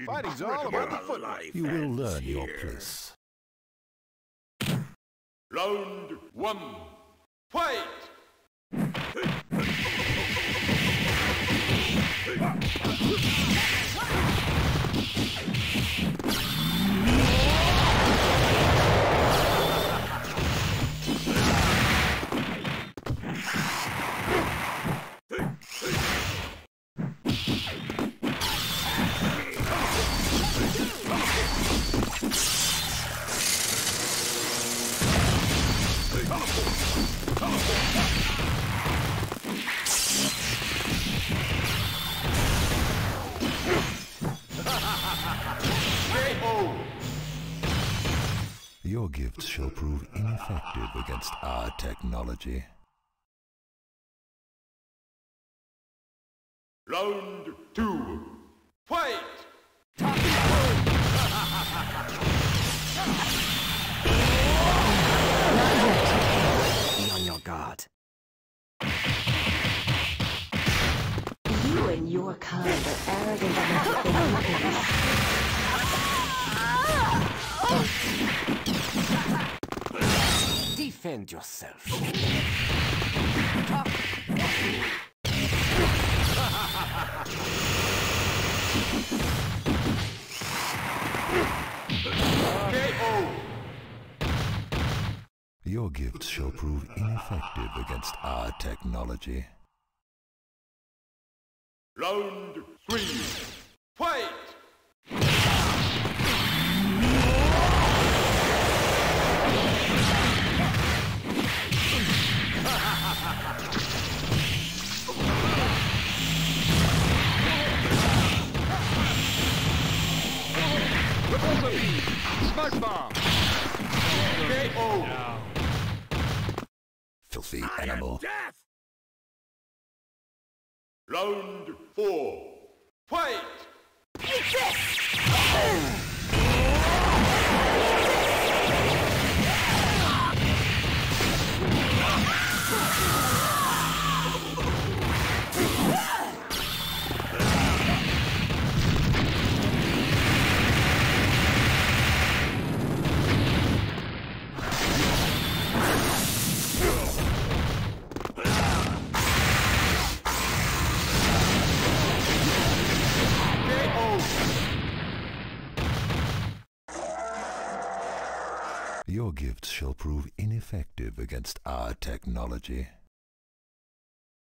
Fighting's all about the footlight. You will learn your place. Round one. Fight! Your gifts shall prove ineffective against our technology. Round two. Fight! Be on your guard. You and your kind are arrogant enough to think Defend yourself. KO! Your gifts shall prove ineffective against our technology. Round three. Fight! Smoke bomb. KO! Filthy animal. Death! Round four. Fight! Your gifts shall prove ineffective against our technology.